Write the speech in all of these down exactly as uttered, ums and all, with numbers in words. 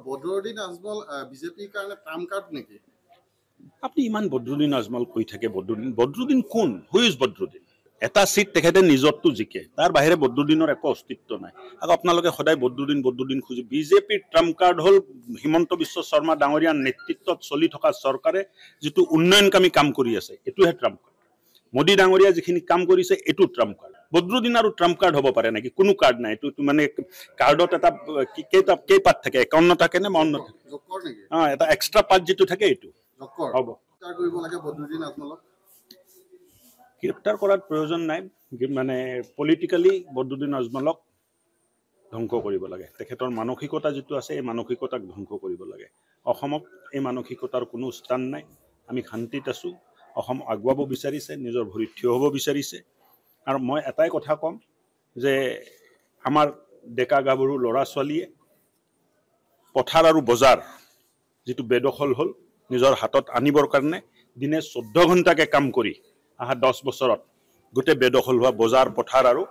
বদৰুদ্দিন আজমল বিজেপিৰ কাৰণে Trump card নেকি? আপনি ইমান বদৰুদ্দিন আজমল কৈ থাকে বদৰুদ্দিন বদৰুদ্দিন কোন হু ইজ বদৰুদ্দিন এটা সিট তেখেতে নিজৰটো জিকে তাৰ বাহিৰে বদৰুদ্দিনৰ একো অস্তিত্ব নাই আৰু আপোনালোকে সদায় বদৰুদ্দিন বদৰুদ্দিন খুজি বিজেপিৰ ট্ৰাম্প কাৰ্ড হল হিমন্ত বিশ্ব শৰ্মা ডাঙৰীয়াৰ নেতৃত্বত চলি থকা চৰকাৰে যেটো উন্নয়নকামী কাম কৰি আছে এটোহে ট্ৰাম্প কাৰ্ড মোদী ডাঙৰীয়া যিখিনি কাম কৰিছে এটো ট্ৰাম্প কাৰ্ড বদৰুদ্দিন আৰু ট্ৰাম্প কাৰ্ড হ'ব পাৰে নেকি কোনো কাৰ্ড নাই এটো মানে কাৰ্ডত এটা কেইটা কেই পাত থাকে একাৱন্ন থাকে নে বাৱন্ন থাকে জকৰ নেকি হা এটা এক্সট্ৰা পাত যেটো থাকে এটো জকৰ হ'ব তাৰ কৰিব লাগে বদৰুদ্দিন আজমলক গ্ৰেপ্তাৰ কৰাৰ প্ৰয়োজন নাই মানে পলিটিক্যালি বদৰুদ্দিন আজমলক ধ্বংস কৰিব লাগে তেখেতৰ মানসিকতা যেটো আছে এই মানসিকতাক ধ্বংস কৰিব লাগে অসমত এই মানসিকতাৰ কোনো স্থান নাই আমি শান্তিত আছো অসম আগুৱাব বিচাৰিছে নিজৰ ভৰিত থিয় হ'ব বিচাৰিছে আৰু মই এটাই কথা কম যে আমাৰ ডেকা গাভৰু লৰা ছোৱালীয়ে পথাৰ আৰু বজাৰ যেটো বেদখল হল নিজৰ হাতত আনিবৰ কাৰণে দিনে চৈধ্য ঘণ্টাকে কাম কৰি আহা দহ বছৰত গোটে বেদখল হোৱা বজাৰ পথাৰ আৰু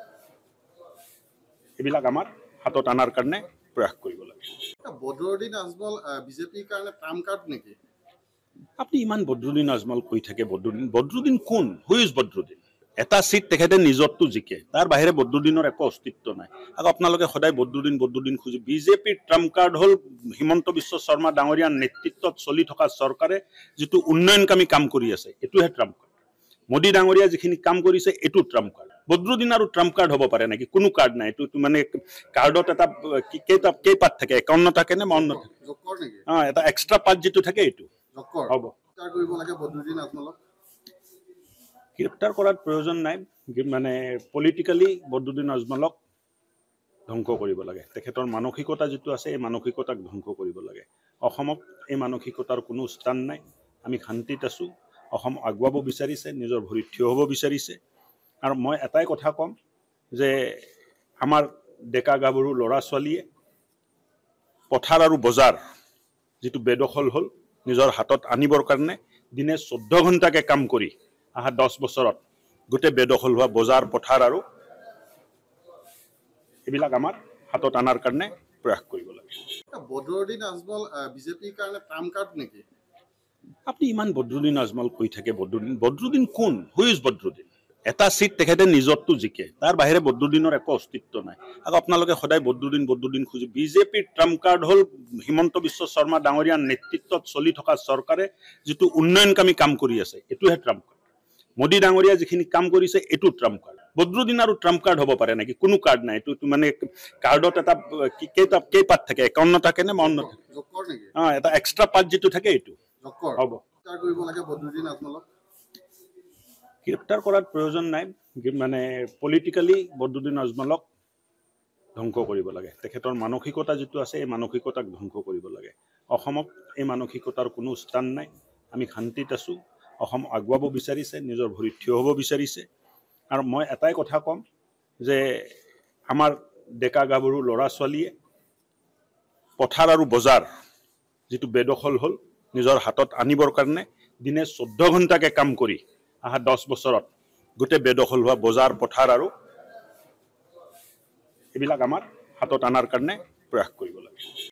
এবিলাক আমাৰ হাতত আনাৰ কাৰণে প্ৰয়াস কৰিব লাগে বদৰুদ্দিন আজমল বিজেপিৰ কাৰণে ট্ৰাম্প কাৰ্ড নেকি? আপনি ইমান বদৰুদ্দিন আজমল কৈ থাকে বদৰুদ্দিন বদৰুদ্দিন কোন হু ইজ বদৰুদ্দিন এটা সিট তেখেতে নিজৰটো জিকে তাৰ বাহিৰে বদৰুদ্দিনৰ একো অস্তিত্ব নাই আৰু আপোনালোকে সদায় বদৰুদ্দিন বদৰুদ্দিন খুজি বিজেপিৰ ট্ৰাম্প কাৰ্ড হল হিমন্ত বিশ্ব শৰ্মা ডাঙৰীয়াৰ নেতৃত্বত চলি থকা চৰকাৰে যেটো উন্নয়নকামী কাম কৰি আছে এটোহে ট্ৰাম্প কাৰ্ড মোদী ডাঙৰীয়া যিখিনি কাম কৰিছে এটো ট্ৰাম্প কাৰ্ড বদৰুদ্দিন আৰু ট্ৰাম্প কাৰ্ড হ'ব পাৰে নেকি কোনো কাৰ্ড নাই এটো মানে কাৰ্ডত এটা কেইটা কেই পাত থাকে একাৱন্ন থাকে নে বাৱন্ন থাকে জকৰ নেকি হা এটা এক্সট্ৰা পাত যেটো থাকে এটো জকৰ হ'ব তাৰ কৰিব লাগে বদৰুদ্দিন আজমলক গ্ৰেপ্তাৰ কৰাৰ প্ৰয়োজন নাই মানে পলিটিক্যালি বদৰুদ্দিন আজমলক ধ্বংস কৰিব লাগে তেখেতৰ মানসিকতা যেটো আছে এই মানসিকতাক ধ্বংস কৰিব লাগে অসমত এই মানসিকতাৰ কোনো স্থান নাই আমি শান্তিত আছো অসম আগুৱাব বিচাৰিছে নিজৰ ভৰিত থিয় হ'ব বিচাৰিছে আৰু মই এটাই কথা কম যে আমাৰ ডেকা গাভৰু লৰা ছোৱালীয়ে পথাৰ আৰু বজাৰ যেটো বেদখল হল নিজৰ হাতত আনিবৰ কাৰণে দিনে চৈধ্য ঘণ্টাকে কাম কৰি আহা দহ বছৰত গোটে বেদখল হোৱা বজাৰ পথাৰ আৰু এবিলাক আমাৰ হাতত আনাৰ কাৰণে প্ৰয়াস কৰিব লাগে বদৰুদ্দিন আজমল বিজেপিৰ কাৰণে ট্ৰাম্প কাৰ্ড নেকি? আপনি ইমান বদৰুদ্দিন আজমল কৈ থাকে বদৰুদ্দিন বদৰুদ্দিন কোন হু ইজ বদৰুদ্দিন এটা সিট তেখেতে নিজৰটো জিকে তাৰ বাহিৰে বদৰুদ্দিনৰ একো অস্তিত্ব নাই আৰু আপোনালোকে সদায় বদৰুদ্দিন বদৰুদ্দিন খুজি বিজেপিৰ ট্ৰাম্প কাৰ্ড হল হিমন্ত বিশ্ব শৰ্মা ডাঙৰীয়াৰ নেতৃত্বত চলি থকা চৰকাৰে যেটো উন্নয়নকামী কাম কৰি আছে এটোহে ট্ৰাম্প কাৰ্ড মোদী ডাঙৰীয়া যিখিনি কাম কৰিছে এটো ট্ৰাম্প কাৰ্ড বদৰুদ্দিন আৰু ট্ৰাম্প কাৰ্ড হ'ব পাৰে নেকি কোনো কাৰ্ড নাই এটো মানে কাৰ্ডত এটা কেইটা কেই পাত থাকে একাৱন্ন থাকে নে বাৱন্ন থাকে জকৰ নেকি হা এটা এক্সট্ৰা পাত যেটো থাকে এটো জকৰ হ'ব তাৰ কৰিব লাগে বদৰুদ্দিন আজমলক গ্ৰেপ্তাৰ কৰাৰ প্ৰয়োজন নাই মানে পলিটিক্যালি বদৰুদ্দিন আজমলক ধ্বংস কৰিব লাগে তেখেতৰ মানসিকতা যেটো আছে এই মানসিকতাক ধ্বংস কৰিব লাগে অসমত এই মানসিকতাৰ কোনো স্থান নাই আমি শান্তিত আছো অসম আগুৱাব বিচাৰিছে নিজৰ ভৰিত থিয় হ'ব বিচাৰিছে আৰু মই এটাই কথা কম যে আমাৰ ডেকা গাভৰু লৰা ছোৱালীয়ে পথাৰ আৰু বজাৰ যেটো বেদখল হল নিজৰ হাতত আনিবৰ কাৰণে দিনে চৈধ্য ঘণ্টাকে কাম কৰি আহা দহ বছৰত গোটে বেদখল হোৱা বজাৰ পথাৰ আৰু এবিলাক আমাৰ হাতত আনাৰ কাৰণে প্ৰয়াস কৰিব লাগে